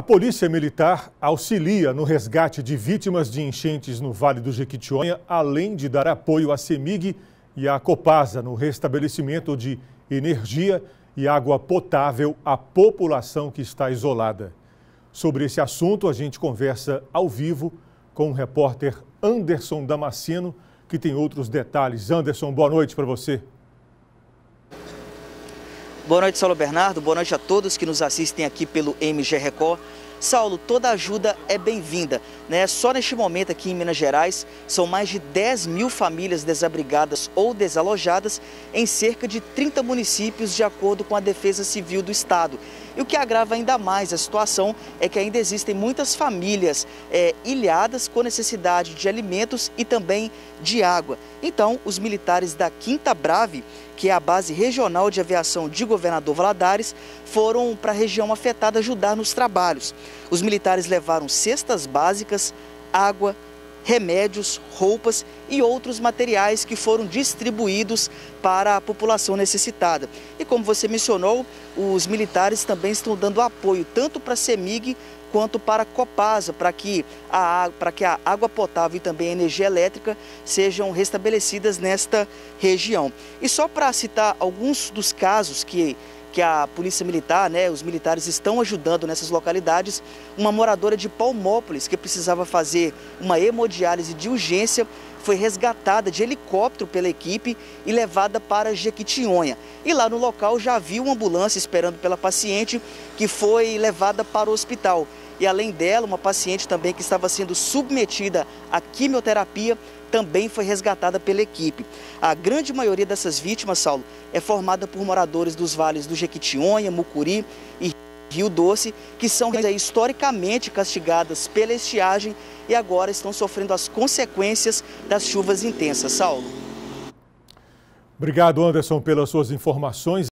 A Polícia Militar auxilia no resgate de vítimas de enchentes no Vale do Jequitinhonha, além de dar apoio à CEMIG e à Copasa no restabelecimento de energia e água potável à população que está isolada. Sobre esse assunto, a gente conversa ao vivo com o repórter Anderson Damasceno, que tem outros detalhes. Anderson, boa noite para você. Boa noite, Saulo Bernardo. Boa noite a todos que nos assistem aqui pelo MG Record. Saulo, toda ajuda é bem-vinda, né? Só neste momento aqui em Minas Gerais, são mais de 10 mil famílias desabrigadas ou desalojadas em cerca de 30 municípios, de acordo com a Defesa Civil do Estado. E o que agrava ainda mais a situação é que ainda existem muitas famílias ilhadas com necessidade de alimentos e também de água. Então, os militares da 5ª Brave, que é a base regional de aviação de Governador Valadares, foram para a região afetada ajudar nos trabalhos. Os militares levaram cestas básicas, água, remédios, roupas e outros materiais que foram distribuídos para a população necessitada. E como você mencionou, os militares também estão dando apoio tanto para a CEMIG quanto para a Copasa, para que a água potável e também a energia elétrica sejam restabelecidas nesta região. E só para citar alguns dos casos que a Polícia Militar, os militares estão ajudando nessas localidades, uma moradora de Palmópolis que precisava fazer uma hemodiálise de urgência foi resgatada de helicóptero pela equipe e levada para Jequitinhonha. E lá no local já havia uma ambulância esperando pela paciente, que foi levada para o hospital. E além dela, uma paciente também que estava sendo submetida à quimioterapia também foi resgatada pela equipe. A grande maioria dessas vítimas, Saulo, é formada por moradores dos vales do Jequitinhonha, Mucuri e Rio Doce, que são historicamente castigadas pela estiagem e agora estão sofrendo as consequências das chuvas intensas. Saulo. Obrigado, Anderson, pelas suas informações.